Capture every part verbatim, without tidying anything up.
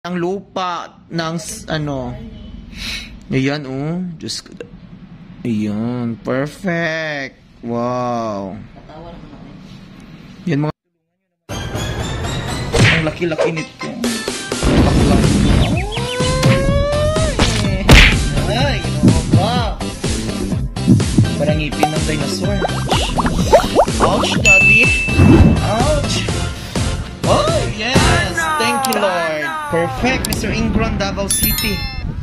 ang lupa ng s- ano. Ayan, oh. Diyos ko. Ayan. Perfect. Wow. Yan mga... Ang laki-laki nito. Laki-laki. Ay, ginawa ba? Parang ngipin ng dinosaur. Ouch, daddy. Ouch. Oh, yes. Thank you, Lord. Perfect, Mister Ingron, Davao City.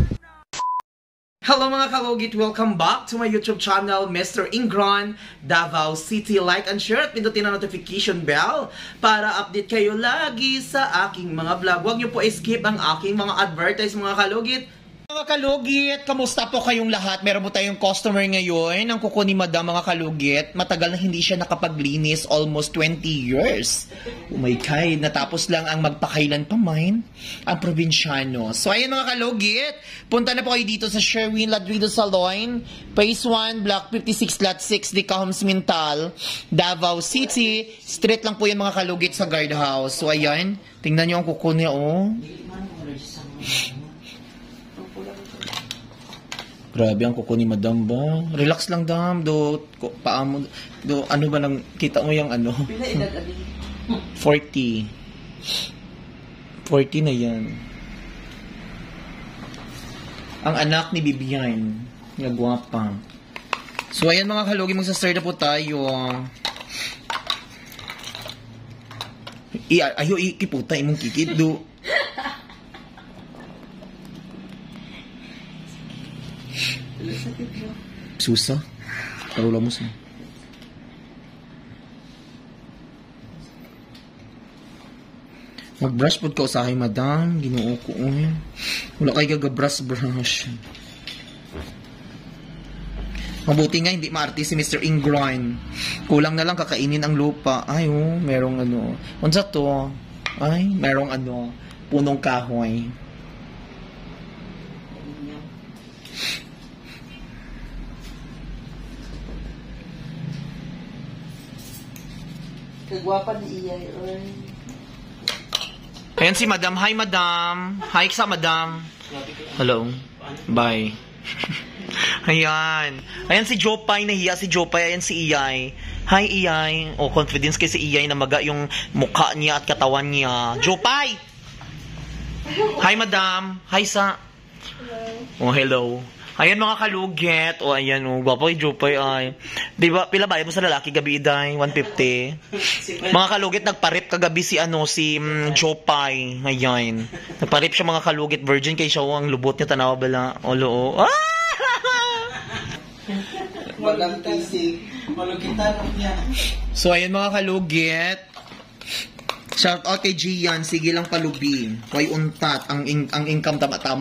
Hello mga kalugit! Welcome back to my YouTube channel, Mister Ingron, Davao City. Like and share at pindutin ang notification bell para update kayo lagi sa aking mga vlog. Huwag niyo po skip ang aking mga advertise mga kalugit. Mga kalugit, kamusta po kayong lahat? Meron po tayong customer ngayon, ang kuko ni Madam mga kalugit. Matagal na hindi siya nakapaglinis, almost twenty years. Oh my God, natapos lang ang magpakailan pa mine, ang probinsyano. So ayan mga kalugit, punta na po kayo dito sa Sherwin Ladrido Salon, Phase one, Block fifty-six, Lot six, Dicahoms Mintal, Davao City. Street lang po yan mga kalugit sa guardhouse. So ayan, tingnan nyo ang kuko niya, oh. Grabe ang kuko ni Madam ba? Relax lang, Dam. Do, paa mo, do, ano ba nang, kita mo yung ano? Pila edad abi? forty. forty na yan. Ang anak ni Bibian. Nagwapa. So, ayan mga kalugi, magsa-start na po tayo. I, ayo, ikiputa, imong kikid, do. Susa? Karula mo sa. Mag-brush po ka usahay, Madam. Ginoo ko. Eh. Wala kayo gaga-brush-brush. Mabuti nga, hindi maarte si Mister Ingron. Kulang na lang kakainin ang lupa. Ay, oh, merong ano. Unsa to? Ay, merong ano, punong kahoy. Kagwapa ni Iyay. Ayan si Madam. Hi, Madam. Hi sa Madam. Hello. Bye. Ayan. Ayan si Jopay. Nahiya si Jopay. Ayan si Iyay. Hi, Iyay. Oh, confidence kay si Iyay na maga yung mukha niya at katawan niya. Jopay! Hi, Madam. Hi sa... Hello. Oh, hello. Ayan mga kalugit. O, oh, ayan o. Oh, gwapo kay Jopay ay. Di ba, pila bayad mo sa lalaki gabi iday? one fifty. Mga kalugit, nagparip kagabi si ano, si um, Jopay. Ayan. Nagparip siya mga kalugit. Virgin kay siya o. Ang lubot niya, tanawa bala. Olo o. Ah! Walang kisig. Malugitan niya. So, ayan mga kalugit. Shout out kay Gian. Sige lang palubi. Kay untat. Ang, in ang income tama-tama.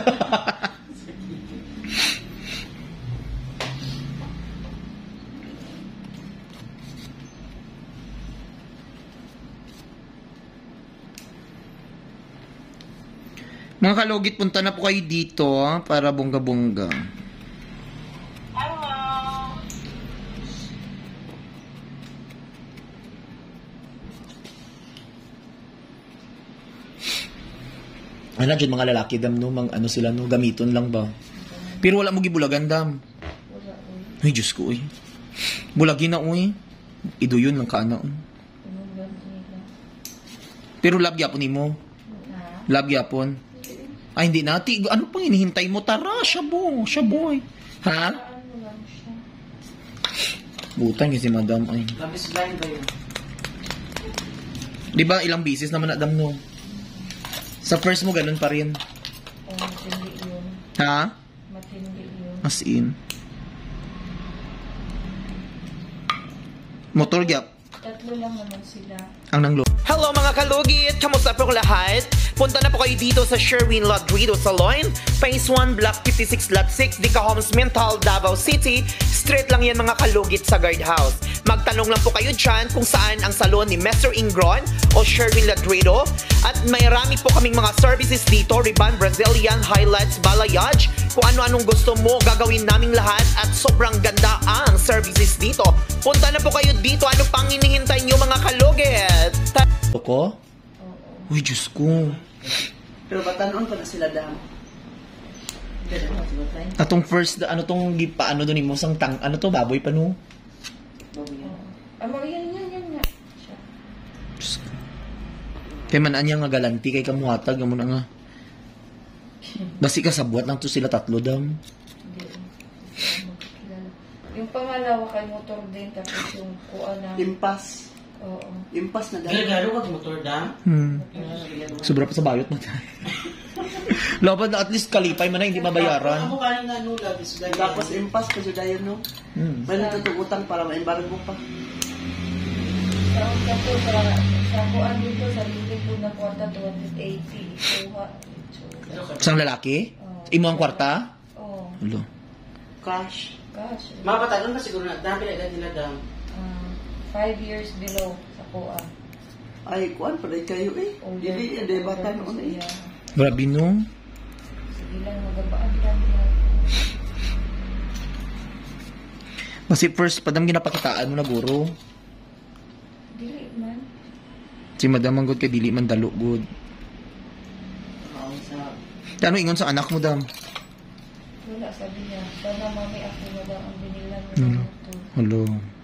Mga kalugit, punta na po kayo dito para bongga-bongga. Hello. Ano dyan mga lalaki, Dam, no? Mang, ano sila, no? Gamiton lang ba? Pero wala mo gibulagan, Dam. Ay, Diyos ko, eh. Bulagin na, uy. Ido yun ng kaana, uy. Pero love yapon ni mo. Love yapon. Ay, hindi nati. Ano pang hinihintay mo? Tara, siya bo. Siya boy. Ha? Butang yung si Madam. Ay. Labis blind ba yun? Di ba ilang bisis naman na, Dam, no? Sa first mo, ganun pa rin. Oh, matindi yun. Ha? Matindi yun. As in. Motor gap. Tatlo lang naman sila. Ang nanglo. Hello mga kalugit! Kamusta po lahat? Punta na po kayo dito sa Sherwin Ladrido Salon, Phase one, Block fifty-six, Lot six, Dicahoms Mintal, Davao City. Straight lang yan mga kalugit sa guardhouse. Magtanong lang po kayo dyan kung saan ang salon ni Mister Ingron o Sherwin Ladrido. At may rami po kaming mga services dito, Riban, Brazilian, highlights, balayage. Kung ano-anong gusto mo, gagawin naming lahat at sobrang ganda ang services dito. Punta na po kayo dito. Ano pang hinihintay nyo mga kalugit? Ko? Oo. Uy, Diyos ko. Pero batanon pa na sila dam. Atong first, ano tong gipa, ano doon mo, sang tang, ano to, baboy pa no? Ah, mga yan, yan, yan nga. Siya. Kaya man anya nga galanti, kay kamuhatag, mo na nga. Basi ka sabuat lang to sila tatlo dam. Hindi. Hindi magkakilala. Yung pangalawa kay motor din, tapos yung kuha na. Impas. Oo. Impas na dam. Gagaro ka motor dam? Hmm. Sobra pa sa bayot mo tayo. Laban na at least kalipay man na, hindi mabayaran. Ako kanin na nula, bis gagaro. Tapos impas pa siya dayon, no? Hmm. May natututang para ma-embargo pa. Sa sa po, sa sa kuha dito, sa lilig po na kwarta, two hundred eighty. Kuha. Sang lalaki? Imo ang kwarta? Oo. Hello. Cash. Gosh. Mapatagon pa siguro na, dami na edad nila dam. Ah, five years below sa kuha. Ay, kuan pa rin kayo eh. Dili, hindi bata noon eh. Grabe no? Sige lang, magabaan lang yan. Kasi first, padam ginapakitaan mo na guro. Dili man. Si madam ang good kay dili man dalo good. Oo, sa... Ano ingon sa anak mo dam? Wala, sabi niya. Sana mami ako na lang ang binilan mo Hmm. ng motor. Hello.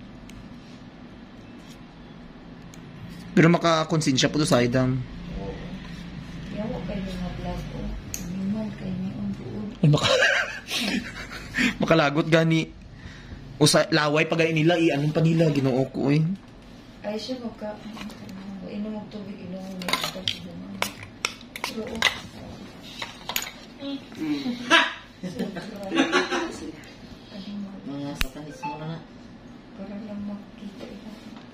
Pero makakonsensya po to sa idam. Oo. Yawa kayo nga vlog ko. Animal kayo ni ang buod. Ay, maka... makalagot gani. O sa laway pa gani nila, i-anong pa nila, ginoo ko eh. Ay siya magka... Inom ang tubig, inom ang nito. Pero oo. Animal. Mga satanis mo na na. Para lang makita ito.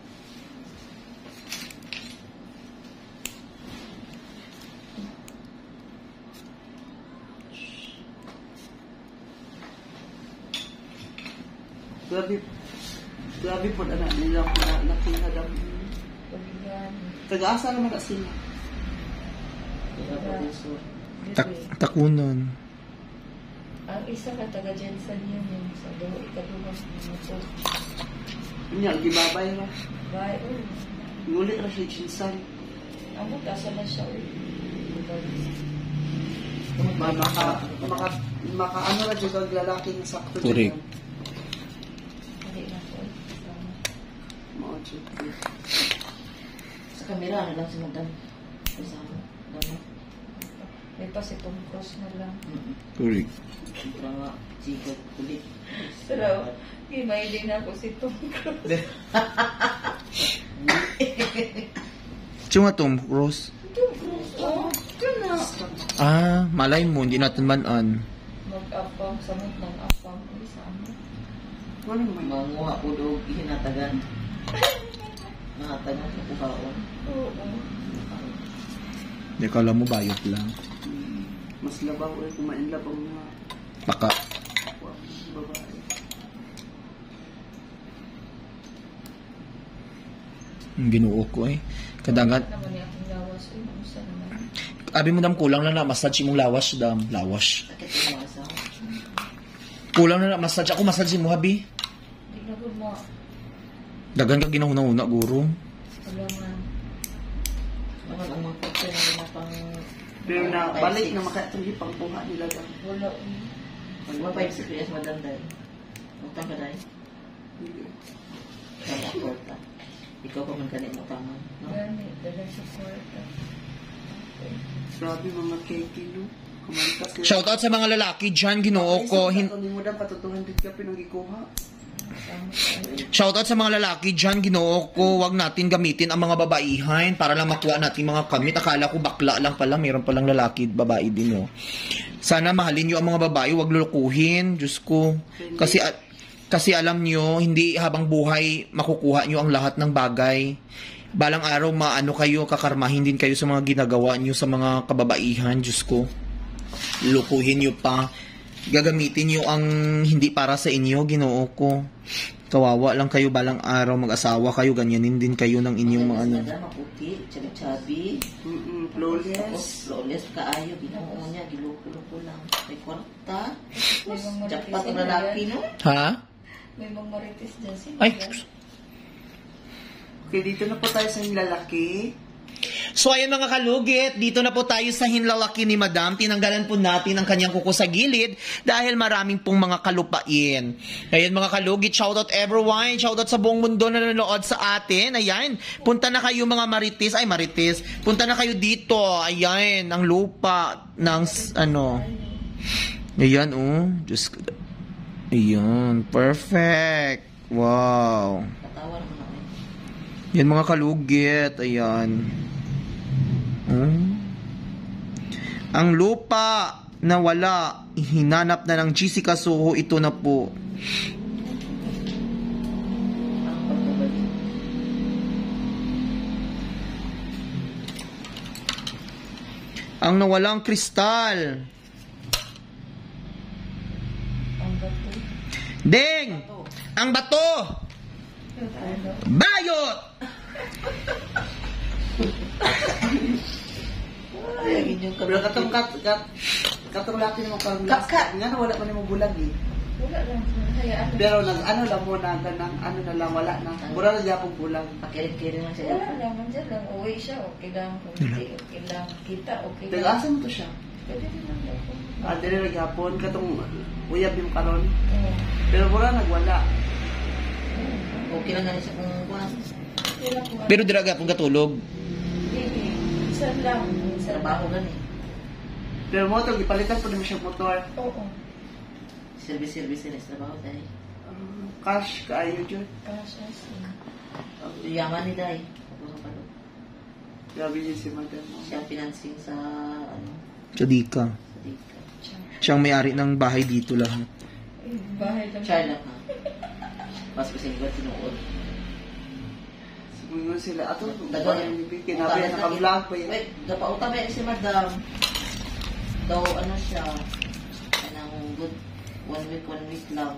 Grabe. Grabe po na nila ako na nakihadam. Pagyan. Taga-asa naman na sila. Tak takunon. Ang isa ka taga Jensen yun yung sa do ikadumas ng motor. Niya, gibabay na. Bye. Oh. Ngulit na siya chinsan. Ang asa na siya. Ma, maka, maka, maka, ano na dyan ang lalaking sakto. Correct. Hindi na po. Kasama. Mga dyan. Sa kamera, ano lang si madam? Kasama. Dami. May pa si Tom Cruise na lang. Correct. Sobrang nga, sikat, kulit. Pero, himay din ako si Tom Cruise. Tiyo nga Tom Cruise. Tom Cruise, oh. Yun na. Ah, malay mo, hindi natin manan. Mag-apang, samot ng apang. Ay, sama. Ano naman? Manguha po doon, ihinatagan. Nahatagan sa kuhaon. Oo. Hindi, kala mo bayot lang. Mas labaw eh, kumain labang mga Baka. babae. Ang ginoo ko eh. Kadangan. Naman yung aking lawas. Uy, mamusta naman. Abi mo dam kulang na na massage imong lawas dam. Lawas. Sakit yung mga sa... Kulang na na massage. Ako massage mo habi. Hindi na good mo. Dagan ka ginahuna-una guro. Wala man. Naman ang mga kapsa na mga pang... Pero na, five, balik six. na makatulhi pang buha nila dam. Wala. uy. Mga five six years madanday. Utang ka dahil. Kaya kwarta. Ikaw pa man kanil mo taman. No? Gani, dala sa kwarta. Grabe mga keki, no? Kumanta sila. Shoutout sa mga lalaki dyan, ginoo ko. Hin- Hindi mo dam patutuhan din ka pinagikuha. Tama tayo. Shoutout sa mga lalaki dyan, ginoo ko. Huwag natin gamitin ang mga babaihan para lang makuha natin mga kamit. Akala ko bakla lang pala. Mayroon palang lalaki, babae din, no? Sana mahalin nyo ang mga babae. Huwag lulukuhin. Diyos ko. Kasi, a- kasi alam nyo, hindi habang buhay makukuha nyo ang lahat ng bagay. Balang araw, maano kayo, kakarmahin din kayo sa mga ginagawa nyo sa mga kababaihan. Diyos ko. Lukuhin nyo pa. Gagamitin nyo ang hindi para sa inyo, ginoo ko. Kawawa lang kayo balang araw, mag-asawa kayo, ganyanin din kayo ng inyong mga ano. Madam, maputi, chabi-chabi. Mm-mm, Tapos, flawless. flawless kaayo. Ginoo niya, giluko-luko lang. May kwarta. May mga Jackpot marites ang na lalaki, yan. no? Ha? May mga marites dyan. Sino Ay, yan? Okay, dito na po tayo sa lalaki. So ayan mga kalugit, dito na po tayo sa hinlalaki ni Madam. Tinanggalan po natin ang kanyang kuko sa gilid dahil maraming pong mga kalupain. Ayan mga kalugit, shoutout everyone, shoutout sa buong mundo na nanonood sa atin. Ayan, punta na kayo mga marites, ay marites, punta na kayo dito. Ayan, ang lupa ng ano. Ayan oh, Diyos ko. Ayan, perfect. Wow. Katawa naman ako. Yan mga kalugit, ayan. Hmm. Ang lupa na wala, hinanap na ng Jessica Soho, ito na po. Ang nawalang kristal. Ang gato. Ding! Ang bato! Bayot! Ay, yung Pero katong kat kat katong laki mo kang Kaka. nga wala man mo bulag eh. Wala lang. Hayaan. Pero nag ano lang mo na ganang ano na lang wala na. Mura na yapong bulag. pakirin-kirin lang siya. Wala lang. Mandyan lang. Uwi siya. Okay lang. Kung hindi, okay lang. Kita, okay lang. Taga-asa mo to siya. Pwede din lang ako. Ah, dili naghapon katong uyab yung karon. Oo. Pero mura nagwala. Okay lang nga siya kung kuwan. Wala ko. Pero diraga pong katulog. Hindi. Isa lang. Isa Trabaho lang. gani. Pero mo to gipalitan pa mo siya motor. Oo. Service-service nila sa trabaho dahil. Um, cash kaayo jud. Kasha siya. Yaman ni Day. Grabe yun si madam. Siya ang financing sa ano, So di ka. sa Dika. Siyang may-ari ng bahay dito lahat. Ay, bahay lang. Char lang ha. Mas kasi nga tinuod. Sumunod sila ato. Dago Kinabi naka-vlog pa yun. Wait, napauta ba si Madam? Daw ano siya, anong good one week, one week lang.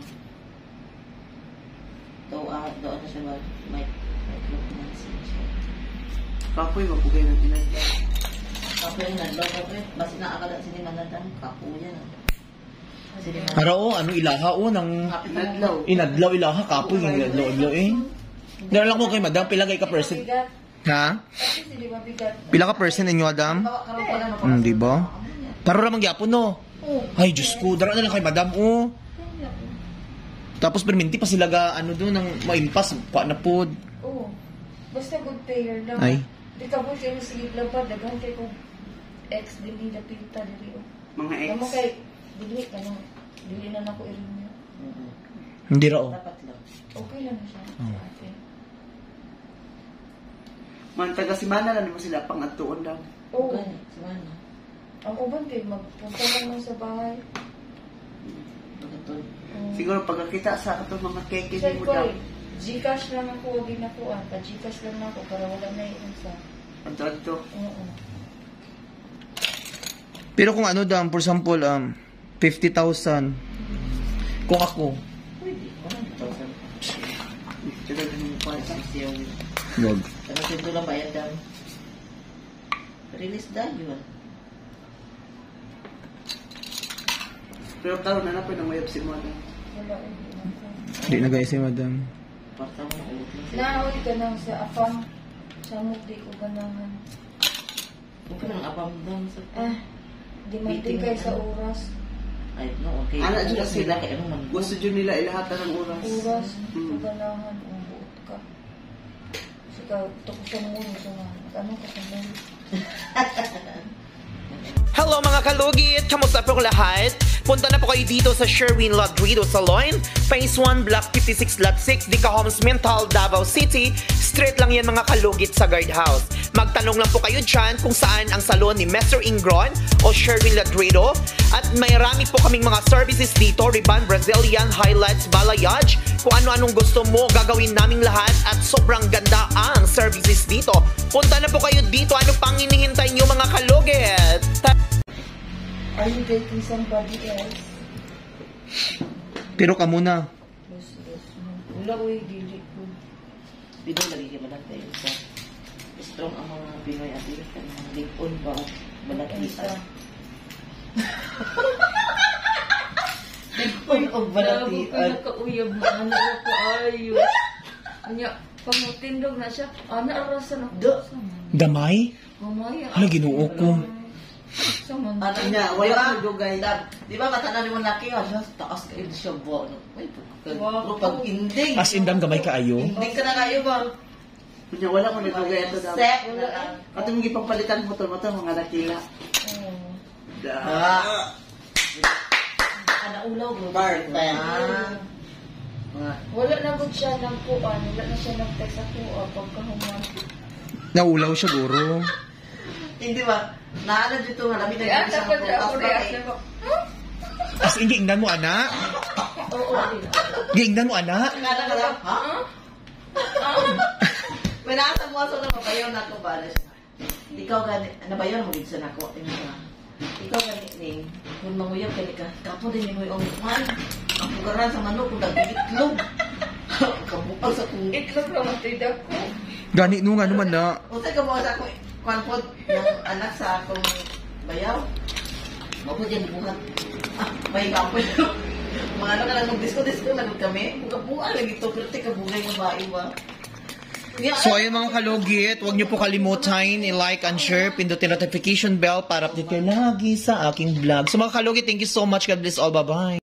Daw, ah, daw ano siya, mag, may, microfinancing siya. Kapoy mapugay ng inadya. Kapo yung nadlaw, kapo yun. Basta naakala si ni Manadang, kapo yan ah. Si ni Manadang. Para o, ano ilaha o, nang Kapit na Inadlaw. inadlaw ilaha, kapoy yung inadlaw eh. Dara lang mo kay Madam, pilagay ka person. Mabigat. Ha? Kasi hindi mabigat. Pila ka person inyo, Madam? Karoon pa lang Hmm, di ba? Pero ramang gyapon no. Oo. Ay, Diyos ko, dara na lang kay Madam, oh. Tapos perminti pa sila ga, ano doon, nang maimpas, pa na po. Oo. Basta good payer lang. Ay. Di ka po siya sige labad. Dagang kay kong ex dili na pinta dili. oh. Mga ex. Naman kay dili ka na. Dili na nako irin niya. Mhm. Hindi ra, oh. Dapat lang. Okay lang siya. Oo. Okay. Man taga simana lang mo sila pang atuon lang. Oo. Gani, si Mana. Ang uban kay magpunta lang lang sa bahay. Pagkatod. Oo. Siguro pagkakita sa ato mga keke Siya ni mo ko, daw. Gcash lang ako, wag na ko ah. Pa-Gcash lang ako para wala na yung sa. Ato-ato. Oo. Pero kung ano dam, for example, um, fifty thousand. Kung ako, Pwede. one thousand. Kaya din mo pa. Siya yung wag. Pero sento lang bayad daw. Release daw yun. Pero karon na na po nang mayab si mo na. Wala eh. Hindi na guys si Madam. Parta mo ulit lang siya. Naawit ka nang sa afam. Sa mukdi ko ganahan. Huwag ka nang apam doon sa... Ah, di man din kayo sa oras. Ay, no, okay. Ana jud Kasi sila kay ano man. Gusto jud nila ilahatan ng oras. Oras, Mm. ganahan, umuot ka. Sika, tukos ka mo nito nga. Ano ka sa mo? Hello mga kalugit! Kamusta po lahat? Punta na po kayo dito sa Sherwin Ladrido Salon, Phase one, Block fifty-six, Lot six, Dica Homes, Mental, Davao City. Straight lang yan mga kalugit sa guardhouse. Magtanong lang po kayo dyan kung saan ang salon ni Mister Ingron o Sherwin Ladrido. At may rami po kaming mga services dito, Riban, Brazilian, Highlights, Balayage. Kung ano-anong gusto mo, gagawin naming lahat at sobrang ganda ang services dito. Punta na po kayo dito. Ano pang hinihintay nyo mga kalugit? Are you dating somebody else? Pero ka muna. Yes, yes. Wala ko yung dili ko. Pinoy lagi kayo malang tayo sa... Strong ang mga Pinoy at yun. Lipon ba? Balakita. Lipon o balakita. Nakauyab na. Ano ko ayos. Kanya, Pamutindog na siya. Ana, arasan ako. Do. Damay? Mamaya. Hala, ginoo ko. Sa man. Ano niya, di wala ba? akong dugay. Da- Di ba matanan mo laki ah, siya taas ka din siya ba? Ay, Wow. pero pag inding. As in, dam gamay kaayo? Inding ka na kayo ba? Kunya wala ko nagugay ito daw. Set na lang. Ato mong ipagpalitan mo to, mo to, mga dakila. Oo. Da. Ah. Ana ulaw bro. Bar. Ah. Mga Wala na gud siya ng kuan. Wala na siya nag-text ako ah, pagkahuman. Naulaw siya, guro. hindi ba? Naala dito nga labi Kaya na sa tapos prutas ako ba react kay. na ko. As in, giingnan mo, ana? Oo, din. Giingnan mo, ana? Kada ka lang, ha? Pinasa mo sa na mabayaw na ko ba? Ikaw gani, nabayaw mo gid sa nako. Ikaw gani ni, kung manguyab ka ni ka, kapo din mo yung man. Ang pugaran sa manok kung nag-itlog. Kabukal sa kung Itlog naman tidak ko. Gani nung ano man na. Usay ka mo sa akong kwanpod ng anak sa akong bayaw. Mapod yan buhat. Ah, may kapoy. Mga ano ka lang mag-disco-disco na kami. Buka-buka lagi ito. Pero teka bugay ng bae ba? So ayun mga kalugit, huwag niyo po kalimutan i-like and share, pindutin notification bell para update kayo lagi sa aking vlog. So mga kalugit, thank you so much. God bless all. Bye-bye.